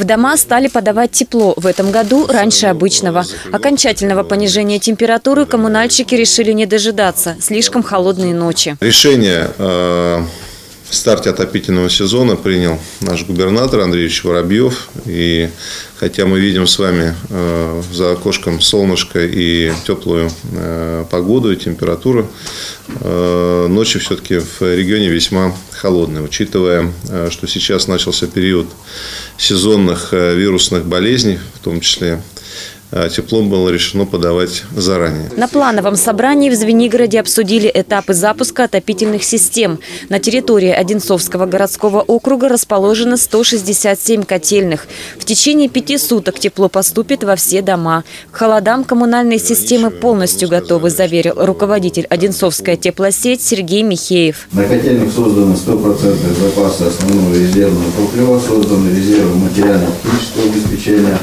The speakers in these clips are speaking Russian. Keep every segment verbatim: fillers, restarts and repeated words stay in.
В дома стали подавать тепло. В этом году раньше обычного. Окончательного понижения температуры коммунальщики решили не дожидаться. Слишком холодные ночи. Решение о старте отопительного сезона принял наш губернатор Андрей Юрьевич Воробьев. И хотя мы видим с вами э, за окошком солнышко и теплую э, погоду и температуру, э, ночи все-таки в регионе весьма холодные. Учитывая, э, что сейчас начался период сезонных э, вирусных болезней, в том числе тепло было решено подавать заранее. На плановом собрании в Звенигороде обсудили этапы запуска отопительных систем. На территории Одинцовского городского округа расположено сто шестьдесят семь котельных. В течение пяти суток тепло поступит во все дома. К холодам коммунальные системы полностью готовы, заверил руководитель Одинцовской теплосеть Сергей Михеев. На котельных созданы стопроцентные запасы основного резервного топлива, созданы резервы материально-технического обеспечения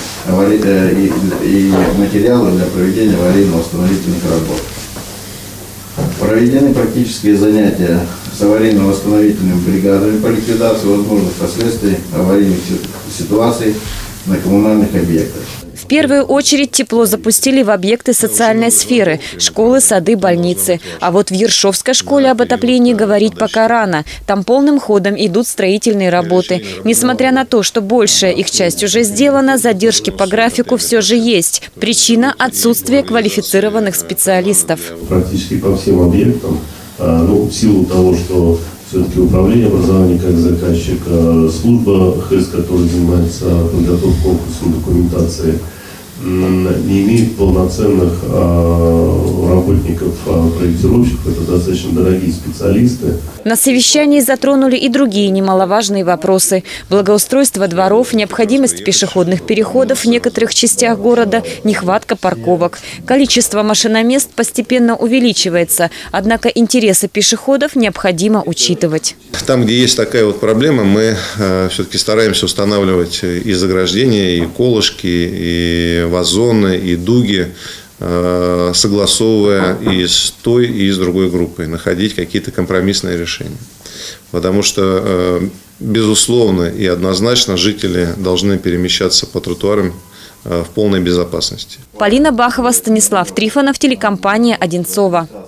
И, и материалы для проведения аварийно-восстановительных работ. Проведены практические занятия с аварийно-восстановительными бригадами по ликвидации возможных последствий аварийных ситуаций на коммунальных объектах. В первую очередь тепло запустили в объекты социальной сферы – школы, сады, больницы. А вот в Ершовской школе об отоплении говорить пока рано. Там полным ходом идут строительные работы. Несмотря на то, что большая их часть уже сделана, задержки по графику все же есть. Причина – отсутствие квалифицированных специалистов. Практически по всем объектам, ну, в силу того, что все-таки управление образования как заказчик, служба ХЭС, которая занимается подготовкой конкурсной документации, не имеет полноценных работников, проектировщиков. Это достаточно дорогие специалисты. На совещании затронули и другие немаловажные вопросы. Благоустройство дворов, необходимость пешеходных переходов в некоторых частях города, нехватка парковок. Количество машиномест постепенно увеличивается, однако интересы пешеходов необходимо учитывать. Там, где есть такая вот проблема, мы э, все-таки стараемся устанавливать и заграждения, и колышки, и вазоны, и дуги, э, согласовывая и с той, и с другой группой, находить какие-то компромиссные решения. Потому что, э, безусловно и однозначно, жители должны перемещаться по тротуарам в полной безопасности. Полина Бахова, Станислав Трифонов, телекомпания «Одинцова».